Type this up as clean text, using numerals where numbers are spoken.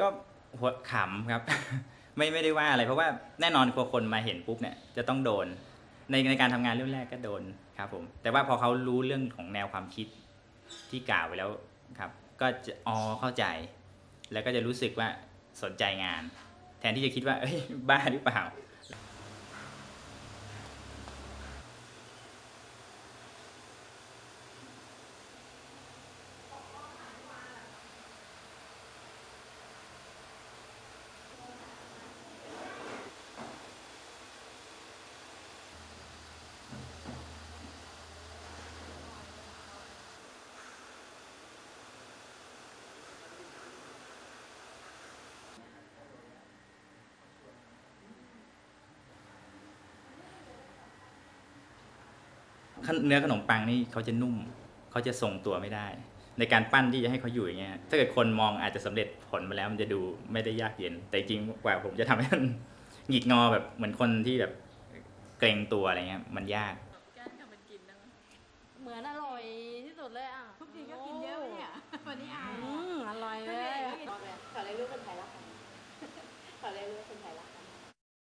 ก็หัวขำครับ ไม่ได้ว่าอะไรเพราะว่าแน่นอนพอคนมาเห็นปุ๊บเนี่ยจะต้องโดนในการทำงานเรื่องแรกก็โดนครับผมแต่ว่าพอเขารู้เรื่องของแนวความคิดที่กล่าวไว้แล้วครับก็จะเข้าใจแล้วก็จะรู้สึกว่าสนใจงานแทนที่จะคิดว่าเอ้ยบ้าหรือเปล่าเนื้อขนมปังนี่เขาจะนุ่มเขาจะทรงตัวไม่ได้ในการปั้นที่จะให้เขาอยู่อย่างเงี้ยถ้าเกิดคนมองอาจจะสำเร็จผลมาแล้วมันจะดูไม่ได้ยากเย็นแต่จริงกว่าผมจะทำให้มันหงิกงอแบบเหมือนคนที่แบบเกรงตัวอะไรเงี้ยมันยากแก้มทำเป็นกินได้ไหมเหมือนอร่อยที่สุดเลยอ่ะทุกทีก็กินเยอะเนี่ยวันนี้อาย